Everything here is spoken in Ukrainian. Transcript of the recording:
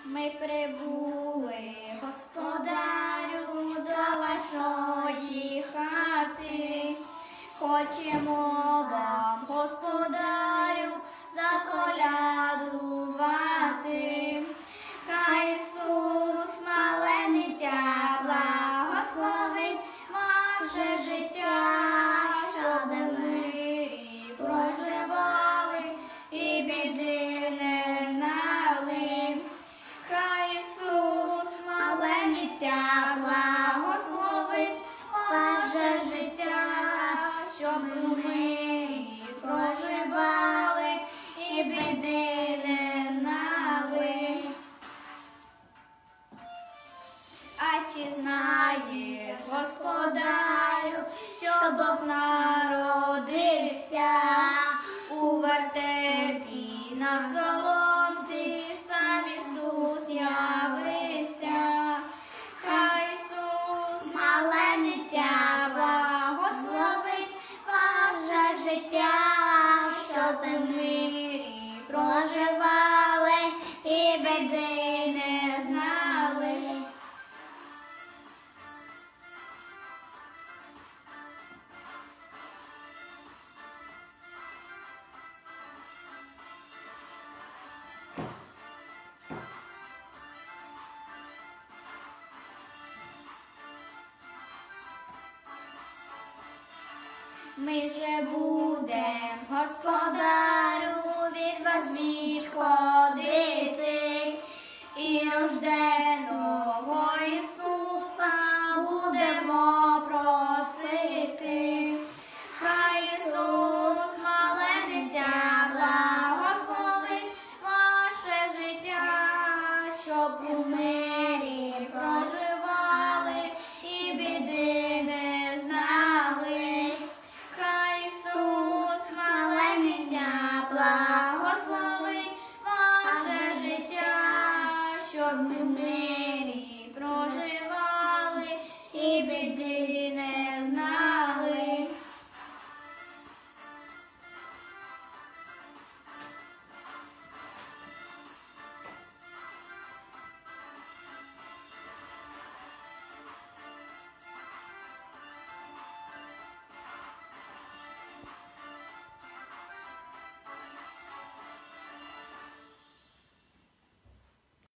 Ми прибули, господарю, до вашої хати. Хочемо вам, господарю, заколядувати. Хай Ісус, мале дитя, благословить ваше життя, щоб ви в мирі проживали і біди не знали. Хай Ісус, мале дитя, благословить ваше життя, щоб ви в мирі проживали і біди не знали. А чи знаєш, господарю, що Бог народився у вертепі на соломці, сам Ісус явився. Хай Ісус, мале дитя, благословить ваше життя, щоб ви в мирі проживали і біди не знали. Ми же